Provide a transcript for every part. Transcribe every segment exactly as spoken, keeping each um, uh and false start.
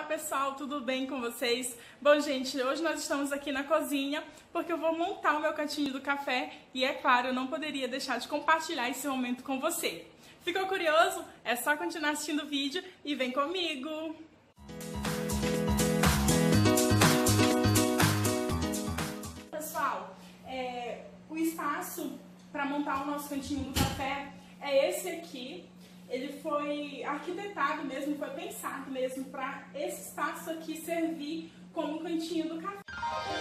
pessoal, tudo bem com vocês? Bom, gente, hoje nós estamos aqui na cozinha porque eu vou montar o meu cantinho do café e, é claro, eu não poderia deixar de compartilhar esse momento com você. Ficou curioso? É só continuar assistindo o vídeo e vem comigo! Pessoal, é, o espaço para montar o nosso cantinho do café é esse aqui. Ele foi arquitetado mesmo, foi pensado mesmo para esse espaço aqui servir como cantinho do café.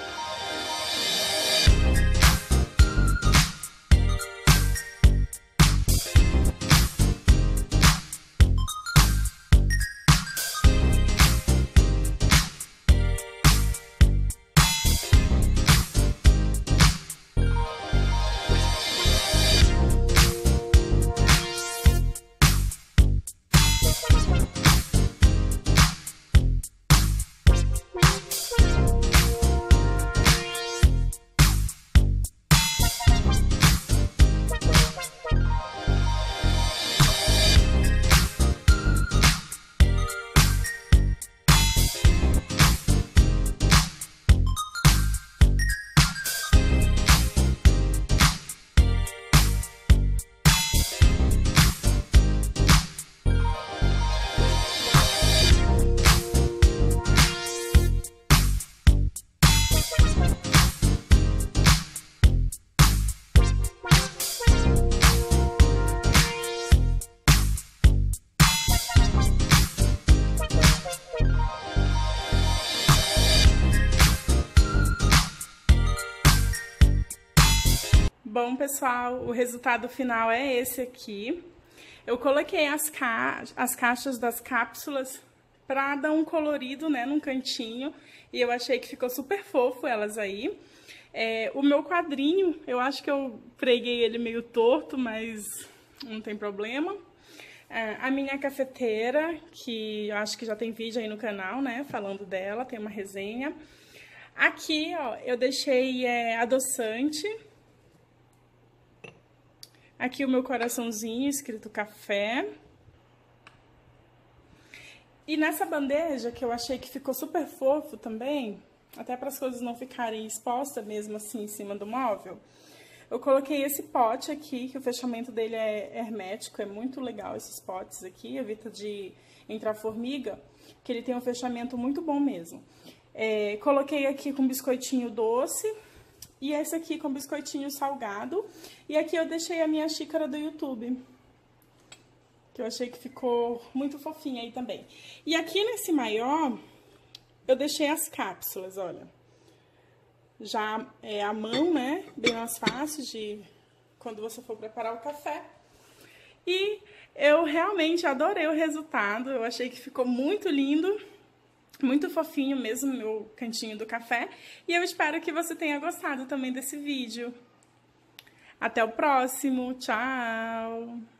Bom, pessoal, o resultado final é esse aqui. Eu coloquei as, ca... as caixas das cápsulas para dar um colorido, né, num cantinho. E eu achei que ficou super fofo elas aí. É, o meu quadrinho, eu acho que eu preguei ele meio torto, mas não tem problema. É, a minha cafeteira, que eu acho que já tem vídeo aí no canal, né, falando dela, tem uma resenha. Aqui, ó, eu deixei é, adoçante. Aqui o meu coraçãozinho escrito café. E nessa bandeja, que eu achei que ficou super fofo também, até para as coisas não ficarem expostas mesmo assim em cima do móvel, eu coloquei esse pote aqui, que o fechamento dele é hermético, é muito legal esses potes aqui, evita de entrar formiga, que ele tem um fechamento muito bom mesmo. É, coloquei aqui com biscoitinho doce. E esse aqui com biscoitinho salgado. E aqui eu deixei a minha xícara do YouTube, que eu achei que ficou muito fofinha aí também. E aqui nesse maior, eu deixei as cápsulas, olha. Já é a mão, né? Bem mais fácil de quando você for preparar o café. E eu realmente adorei o resultado. Eu achei que ficou muito lindo. Muito fofinho mesmo, meu cantinho do café. E eu espero que você tenha gostado também desse vídeo. Até o próximo. Tchau!